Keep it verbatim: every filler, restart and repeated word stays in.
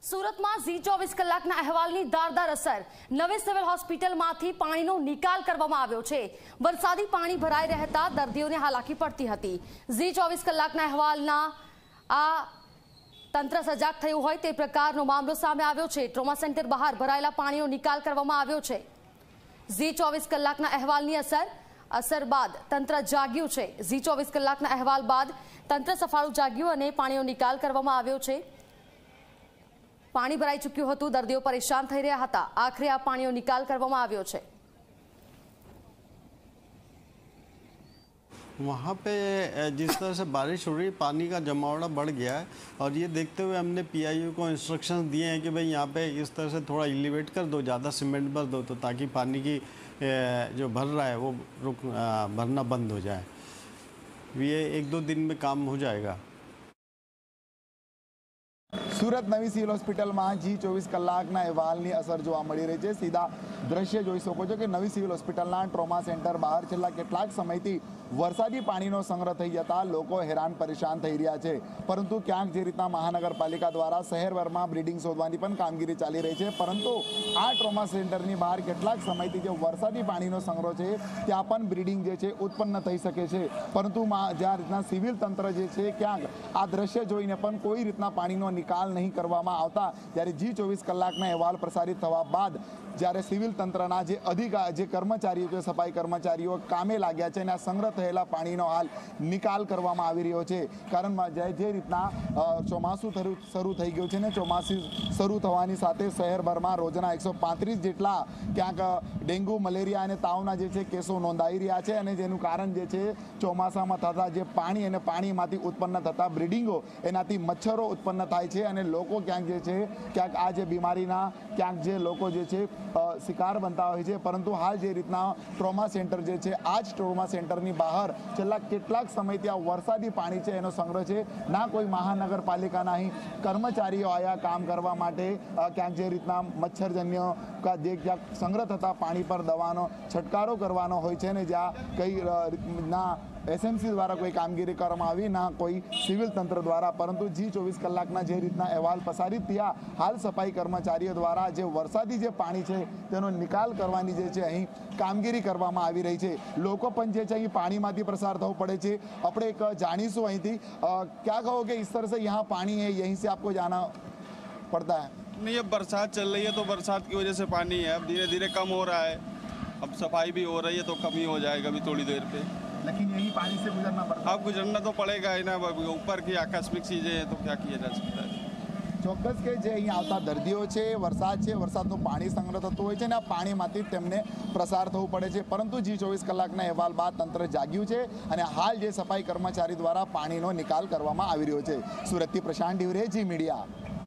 સુરતમાં ઝી ચોવીસ કલાકના અહેવાલની ધારદાર અસર. નવી સિવિલ હોસ્પિટલમાંથી પાણીનો નિકાલ કરવામાં આવ્યો છે. વરસાદી પાણી ભરાઈ રહેતા દર્દીઓને હાલાકી પડતી હતી. ઝી ચોવીસ કલાકના અહેવાલના આ તંત્ર સજાગ થયું હોય તે પ્રકારનો મામલો સામે આવ્યો છે. ટ્રોમા સેન્ટર બહાર ભરાયેલા પાણીનો નિકાલ કરવામાં આવ્યો છે. ઝી ચોવીસ કલાકના અહેવાલની અસર અસર બાદ તંત્ર જાગ્યું છે. ઝી ચોવીસ કલાકના અહેવાલ બાદ તંત્ર સફાળું જાગ્યું અને પાણીનો નિકાલ કરવામાં આવ્યો છે. पानी भराई चुक्યું હતું. દર્દીઓ પરેશાન થઈ રહ્યા હતા. આખરે આ પાણીનો નિકાલ કરવામાં આવ્યો છે. वहाँ पे जिस तरह से बारिश हो रही है, पानी का जमावड़ा बढ़ गया है और ये देखते हुए हमने पीआईओ को इंस्ट्रक्शंस दिए हैं कि भाई यहाँ पे इस तरह से थोड़ा एलिवेट कर दो, ज़्यादा सीमेंट भर दो, तो ताकि पानी की जो भर रहा है वो रुक भरना बंद हो जाए. ये एक दो दिन में काम हो जाएगा. सूरत नवी सिविल होस्पिटल में जी चौबीस कलाकना अहेवालनी असर जोवा मळी रही है. सीधा दृश्य जोई शको छो कि नवी सिविल होस्पिटलना ट्रोमा सेंटर बहार छेल्ला કેટલાક સમયથી વરસાદી પાણીનો સંગ્રહ થઈ જતા લોકો હેરાન પરેશાન થઈ રહ્યા છે. પરંતુ ક્યાંક જે રીતના મહાનગરપાલિકા દ્વારા શહેરભરમાં બ્રીડિંગ શોધવાની પણ કામગીરી ચાલી રહી છે, પરંતુ આ ટ્રોમા સેન્ટરની બહાર કેટલાક સમયથી જે વરસાદી પાણીનો સંગ્રહ છે ત્યાં પણ બ્રીડિંગ જે છે ઉત્પન્ન થઈ શકે છે. પરંતુ જ્યાં રીતના સિવિલ તંત્ર જે છે ક્યાંક આ દ્રશ્ય જોઈને પણ કોઈ રીતના પાણીનો નિકાલ નહીં કરવામાં આવતા જ્યારે જી ચોવીસ કલાકના અહેવાલ પ્રસારિત થવા બાદ જ્યારે સિવિલ તંત્રના જે અધિકાર જે કર્મચારીઓ છે, સફાઈ કર્મચારીઓ કામે લાગ્યા છે અને આ સંગ્રહ થયેલા પાણીનો હાલ નિકાલ કરવામાં આવી રહ્યો છે. કારણ જે રીતના ચોમાસું શરૂ થઈ ગયું છે ને ચોમાસું શરૂ થવાની સાથે શહેરભરમાં રોજના એકસો પાંત્રીસ જેટલા ક્યાંક ડેન્ગ્યુ, મલેરિયા અને તાવના જે છે કેસો નોંધાઈ રહ્યા છે અને જેનું કારણ જે છે ચોમાસામાં થતા જે પાણી અને પાણીમાંથી ઉત્પન્ન થતા બ્રીડિંગો, એનાથી મચ્છરો ઉત્પન્ન થાય છે અને લોકો ક્યાંક જે છે ક્યાંક આ જે બીમારીના ક્યાંક જે લોકો જે છે શિકાર બનતા હોય છે. પરંતુ હાલ જે રીતના ટ્રોમા સેન્ટર જે છે આ જ ટ્રોમા સેન્ટરની બહાર છેલ્લા કેટલાક સમયથી આ વરસાદી પાણી છે એનો સંગ્રહ છે. ના કોઈ મહાનગરપાલિકાના અહીં કર્મચારીઓ આવ્યા કામ કરવા માટે ક્યાંક જે રીતના મચ્છરજન્ય જે ક્યાંક સંગ્રહ થતા પાણી પર દવાનો છંટકારો કરવાનો હોય છે ને જ્યાં કઈ ના એસએમસી દ્વારા કોઈ કામગીરી કરવામાં આવી ના કોઈ સિવિલ તંત્ર દ્વારા. પરંતુ જી ચોવીસ કલાકના જે રીતના અહેવાલ પ્રસારિત થયા હાલ સફાઈ કર્મચારીઓ દ્વારા જે વરસાદી જે પાણી છે તેનો નિકાલ કરવાની જે છે અહીં કામગીરી કરવામાં આવી રહી છે. લોકો પણ જે છે અહીં પાણીમાંથી પસાર થવું પડે છે. આપણે એક જાણીશું અહીંથી ક્યાં કહો કે इस तरह से यहाँ पानी है, यहीं से आपको जाना पड़ता है? नहीं, अब बरसात चल रही है तो बरसात की वजह से पानी है. अब धीरे धीरे कम हो रहा है. अब सफाई भी हो रही है तो कम ही हो जाएगा अभी थोड़ी देर पे. लेकिन यही पानी से गुजरना पड़ता है. अब गुजरना तो पड़ेगा ही ना. ऊपर की आकस्मिक चीजें हैं तो क्या किया जा सकता है. ચોક્કસ કે જે અહીં આવતા દર્દીઓ છે, વરસાદ છે, વરસાદનું પાણી સંગ્રહ થતું હોય છે અને આ પાણીમાંથી તેમને પ્રસાર થવું પડે છે. પરંતુ જી ચોવીસ કલાકના અહેવાલ બાદ તંત્ર જાગ્યું છે અને હાલ જે સફાઈ કર્મચારી દ્વારા પાણીનો નિકાલ કરવામાં આવી રહ્યો છે. સુરતથી પ્રશાંત ડિવરે, જી મીડિયા.